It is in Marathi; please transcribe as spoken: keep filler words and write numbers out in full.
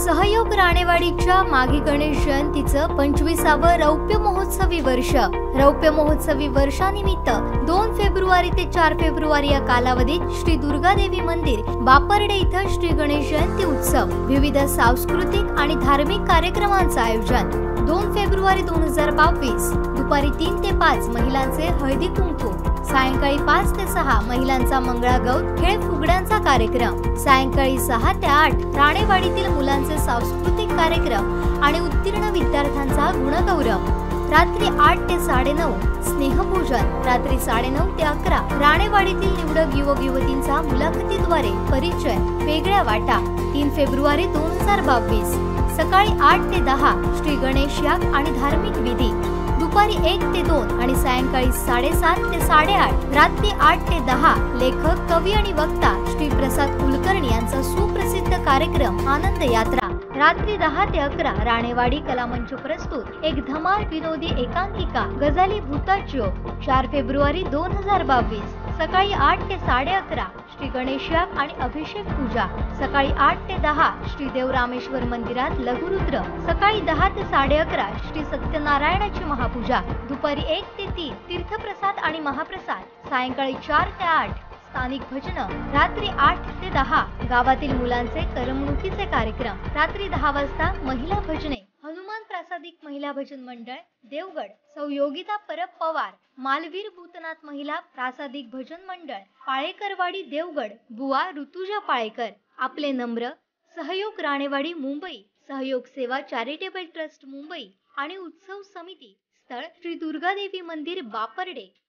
सहयोग राणेवाडीच्या मागी गणेश जयंतीचं पंचवीसावं रौप्य महोत्सवी वर्ष रौप्य महोत्सवी वर्षानिमित्त दोन फेब्रुवारी ते चार फेब्रुवारी या कालावधीत श्री दुर्गादेवी मंदिर बापर्डे इथं श्री गणेश जयंती उत्सव विविध सांस्कृतिक आणि धार्मिक कार्यक्रमांचं आयोजन। दोन फेब्रुवारी दोन हजार बावीस दुपारी तीन ते पाच महिलांचे हळदी कुंकू, सायंकाळी पाच ते सहा महिलांचा मंगळागौर खेळ फुगड्यांचा कार्यक्रम, सायंकाळी सहा ते आठ राणेवाडीतील मुलांचे सांस्कृतिक कार्यक्रम आणि उत्तीर्ण विद्यार्थ्यांचा गुणगौरव, रात्री आठ ते साडेनऊ स्नेहपूजन, रात्री साडेनऊ ते अकरा राणेवाडीतील निवडक युवक युवतींचा मुलाखतीद्वारे परिचय वेगळ्या वाटा। तीन फेब्रुवारी दोन हजार बावीस सकाळी आठ ते दहा श्री गणेश याग आणि धार्मिक विधी, दुपारी एक ते दोन आणि सायंकाळी साडेसात ते साडेआठ रात्री आठ ते दहा लेखक कवी आणि वक्ता श्री प्रसाद कुलकर्णी यांचा सुप्रसिद्ध कार्यक्रम आनंद यात्रा, रात्री दहा ते अकरा राणेवाडी कलामंच प्रस्तुत एक धमाल विनोदी एकांकिका गजाली भूताच्यो। चार फेब्रुवारी दोन हजार बावीस सकाळी आठ ते साडे अकरा श्री गणेश याग आणि अभिषेक पूजा, सकाळी आठ ते दहा श्री देव रामेश्वर मंदिरात लघुरुद्र, सकाळी दहा ते साडे अकरा श्री सत्यनारायणाची महापूजा, दुपारी एक ते तीन तीर्थप्रसाद आणि महाप्रसाद, सायंकाळी चार ते आठ स्थानिक भजन, रात्री आठ ते दहा गावातील मुलांचे करमणुकीचे कार्यक्रम, रात्री दहा वाजता महिला भजने, हनुमान प्रासादिक महिला भजन मंडळ देवगड, सौ योगिता परब पवार, मालवीर भूतनाथ महिला प्रासादिक भजन मंडळ पाळेकरवाडी देवगड, बुवा ऋतुजा पाळेकर, आपले नम्र, सहयोग राणेवाडी मुंबई, सहयोग सेवा चॅरिटेबल ट्रस्ट मुंबई आणि उत्सव समिती, स्थळ श्री दुर्गादेवी मंदिर बापर्डे।